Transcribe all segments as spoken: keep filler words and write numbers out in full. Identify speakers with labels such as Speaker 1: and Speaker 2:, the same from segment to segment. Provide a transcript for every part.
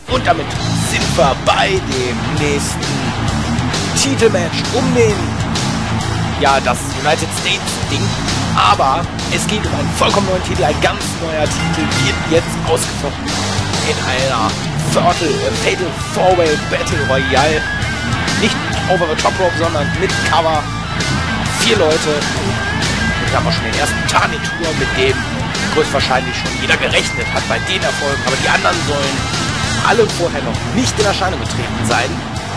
Speaker 1: Und damit sind wir bei dem nächsten Titelmatch um den, ja, das United States Ding. Aber es geht um einen vollkommen neuen Titel, ein ganz neuer Titel wird jetzt ausgefochten in einer Fatal, äh, Fatal Four-Way Battle Royale. Nicht over the top rope, sondern mit Cover. Vier Leute. Und wir haben auch schon den ersten Tarnitour, mit dem größtwahrscheinlich schon jeder gerechnet hat bei den Erfolgen. Aber die anderen sollen alle vorher noch nicht in Erscheinung getreten sein.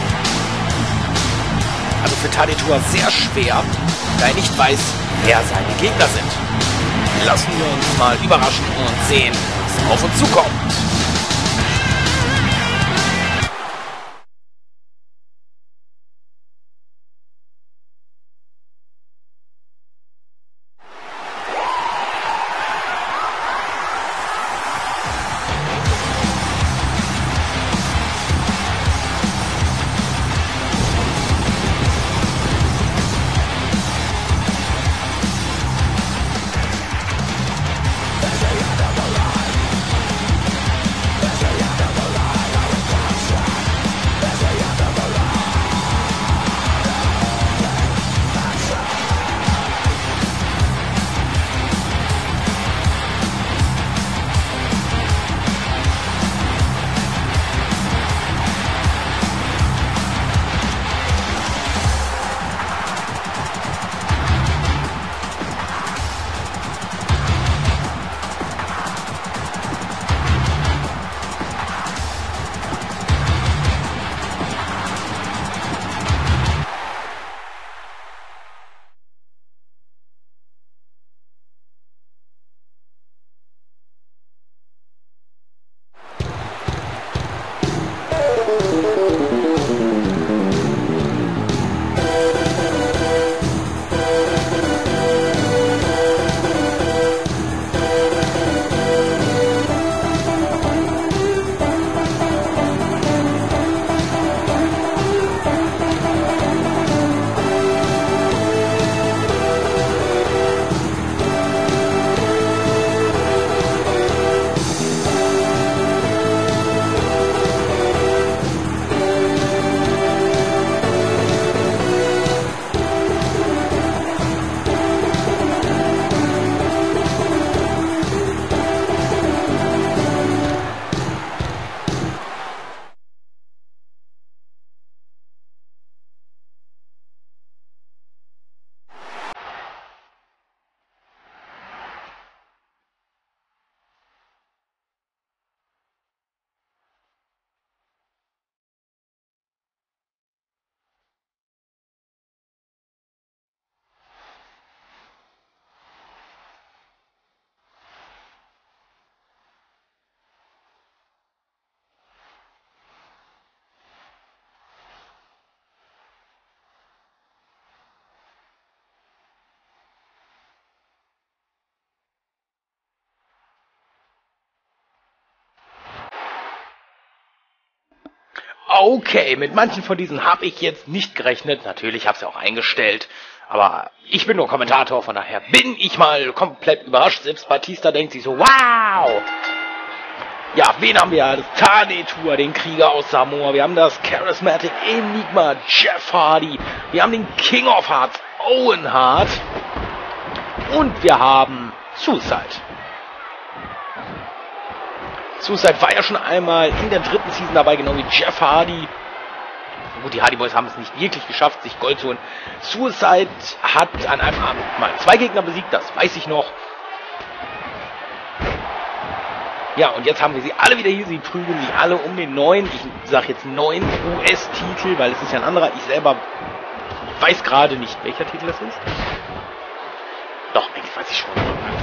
Speaker 1: Also für Tarnitour sehr schwer, da er nicht weiß, wer seine Gegner sind. Lassen wir uns mal überraschen und sehen, was auf uns zukommt. Okay, mit manchen von diesen habe ich jetzt nicht gerechnet. Natürlich habe ich es ja auch eingestellt. Aber ich bin nur Kommentator, von daher bin ich mal komplett überrascht. Selbst Batista denkt sich so, wow! Ja, wen haben wir? Das Tarnitour, den Krieger aus Samoa. Wir haben das Charismatic Enigma, Jeff Hardy. Wir haben den King of Hearts, Owen Hart. Und wir haben Suicide. Suicide war ja schon einmal in der dritten Season dabei, genau wie Jeff Hardy. Gut, die Hardy Boys haben es nicht wirklich geschafft, sich Gold zu holen. Suicide hat an einem Abend mal zwei Gegner besiegt, das weiß ich noch. Ja, und jetzt haben wir sie alle wieder hier. Sie prügeln sich alle um den neuen, ich sage jetzt neuen U S-Titel, weil es ist ja ein anderer. Ich selber weiß gerade nicht, welcher Titel das ist. Doch, eigentlich weiß ich schon.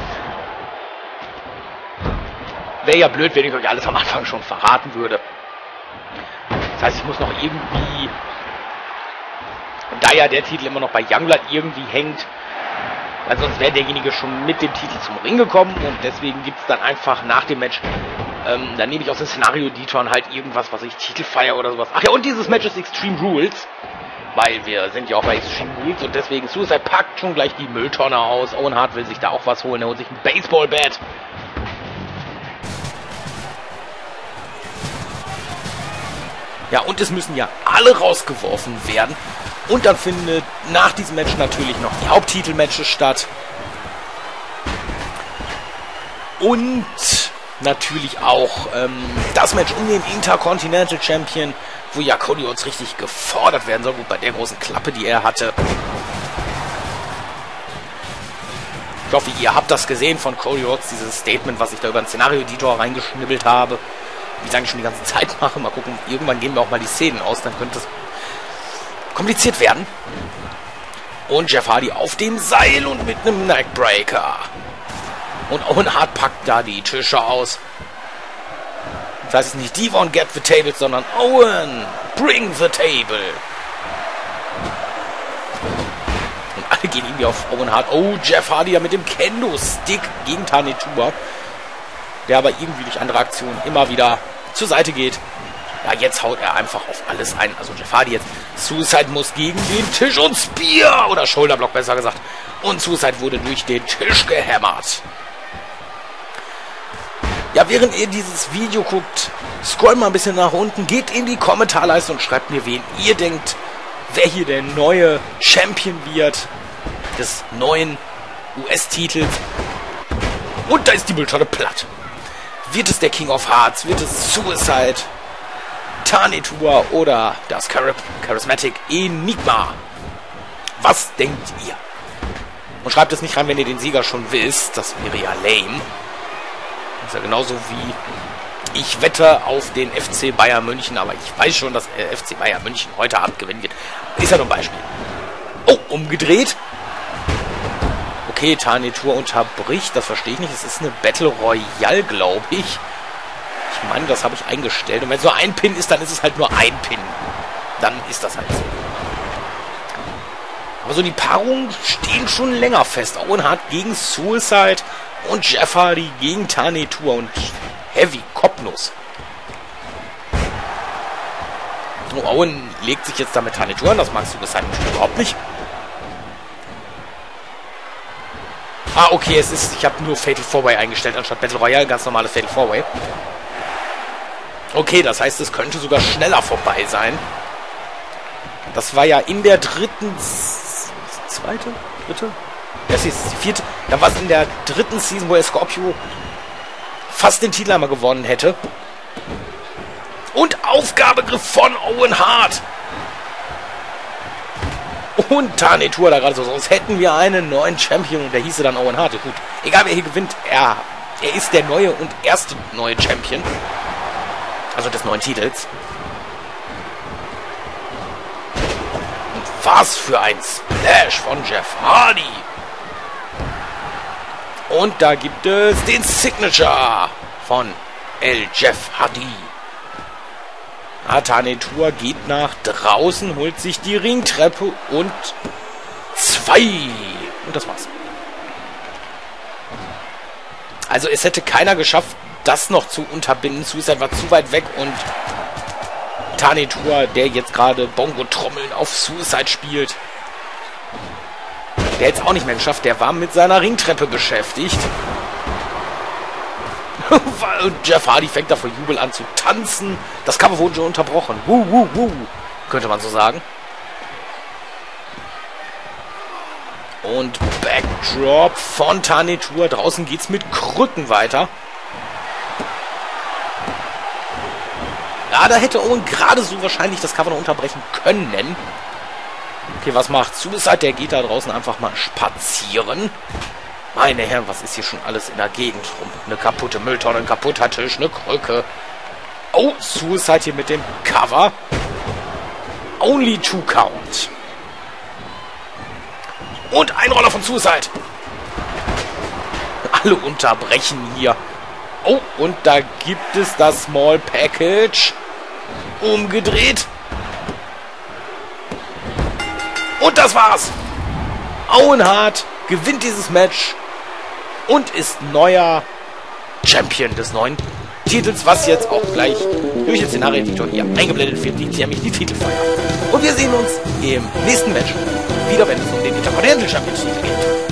Speaker 1: Wäre ja blöd, wenn ich euch alles am Anfang schon verraten würde. Das heißt, ich muss noch irgendwie, da ja der Titel immer noch bei Youngblood irgendwie hängt, weil sonst wäre derjenige schon mit dem Titel zum Ring gekommen und deswegen gibt es dann einfach nach dem Match, ähm, dann nehme ich aus dem Szenario-Editor halt irgendwas, was ich Titelfeier oder sowas. Ach ja, und dieses Match ist Extreme Rules, weil wir sind ja auch bei Extreme Rules und deswegen Suicide packt schon gleich die Mülltonne aus. Owen Hart will sich da auch was holen, er holt sich ein Baseball-Bat. Ja, und es müssen ja alle rausgeworfen werden. Und dann findet nach diesem Match natürlich noch die Haupttitelmatches statt. Und natürlich auch ähm, das Match um den Intercontinental Champion, wo ja Cody Rhodes richtig gefordert werden soll. Gut, bei der großen Klappe, die er hatte. Ich hoffe, ihr habt das gesehen von Cody Rhodes, dieses Statement, was ich da über den Szenario-Editor reingeschnibbelt habe. Wie ich eigentlich schon die ganze Zeit mache. Mal gucken, irgendwann gehen wir auch mal die Szenen aus, dann könnte es kompliziert werden. Und Jeff Hardy auf dem Seil und mit einem Neckbreaker. Und Owen Hart packt da die Tische aus. Das heißt nicht Devon get the table, sondern Owen bring the table. Und alle gehen irgendwie auf Owen Hart. Oh, Jeff Hardy ja mit dem Kendo-Stick gegen Tane Tua. Der aber irgendwie durch andere Aktionen immer wieder zur Seite geht. Ja, jetzt haut er einfach auf alles ein. Also Jeff Hardy jetzt. Suicide muss gegen den Tisch und Spear. Oder Shoulderblock besser gesagt. Und Suicide wurde durch den Tisch gehämmert. Ja, während ihr dieses Video guckt, scrollt mal ein bisschen nach unten, geht in die Kommentarleiste und schreibt mir, wen ihr denkt, wer hier der neue Champion wird des neuen U S-Titels. Und da ist die Mülltonne platt. Wird es der King of Hearts? Wird es Suicide? Tane Tua oder das Char Charismatic Enigma? Was denkt ihr? Und schreibt es nicht rein, wenn ihr den Sieger schon wisst. Das wäre ja lame. Das ist ja genauso wie ich wette auf den F C Bayern München, aber ich weiß schon, dass der F C Bayern München heute Abend gewinnen wird. Ist ja nur ein Beispiel. Oh, umgedreht. Okay, Tane Tua unterbricht, das verstehe ich nicht. Es ist eine Battle Royale, glaube ich. Ich meine, das habe ich eingestellt. Und wenn es nur ein Pin ist, dann ist es halt nur ein Pin. Dann ist das halt so. Aber so die Paarungen stehen schon länger fest. Owen Hart gegen Suicide und Jeff Hardy gegen Tane Tua und Heavy Kopfnuss. Oh, Owen legt sich jetzt damit Tane Tua an. Das mag Suicide überhaupt nicht. Ah, okay, es ist, ich habe nur Fatal four way eingestellt, anstatt Battle Royale, ganz normales Fatal four way. Okay, das heißt, es könnte sogar schneller vorbei sein. Das war ja in der dritten, zweite, dritte? Das ist die vierte. Da war es in der dritten Season, wo er Scorpio fast den Titel einmal gewonnen hätte. Und Aufgabegriff von Owen Hart. Und Tane Tua da gerade so. Sonst hätten wir einen neuen Champion und der hieße dann Owen Hart. Ja, gut, egal wer hier gewinnt, er, er ist der neue und erste neue Champion. Also des neuen Titels. Und was für ein Splash von Jeff Hardy. Und da gibt es den Signature von El Jeff Hardy. Tane Tua geht nach draußen, holt sich die Ringtreppe und zwei. Und das war's. Also es hätte keiner geschafft, das noch zu unterbinden. Suicide war zu weit weg und Tane Tua, der jetzt gerade Bongo-Trommeln auf Suicide spielt, der hätte es auch nicht mehr geschafft. Der war mit seiner Ringtreppe beschäftigt. Und Jeff Hardy fängt da vor Jubel an zu tanzen. Das Cover wurde schon unterbrochen. Wuh, wuh, wuh, könnte man so sagen. Und Backdrop von Tane Tua. Draußen geht's mit Krücken weiter. Ja, da hätte Owen gerade so wahrscheinlich das Cover noch unterbrechen können. Okay, was macht Suicide? Der geht da draußen einfach mal spazieren. Meine Herren, was ist hier schon alles in der Gegend rum? Eine kaputte Mülltonne, ein kaputter Tisch, eine Krücke. Oh, Suicide hier mit dem Cover. Only two count. Und ein Roller von Suicide. Alle unterbrechen hier. Oh, und da gibt es das Small Package. Umgedreht. Und das war's. Owen Hart gewinnt dieses Match und ist neuer Champion des neuen Titels, was jetzt auch gleich durch den Szenario-Editor hier eingeblendet wird, liegt nämlich die Titelfeier. Und wir sehen uns im nächsten Match wieder, wenn es um den Intercontinental Championship geht.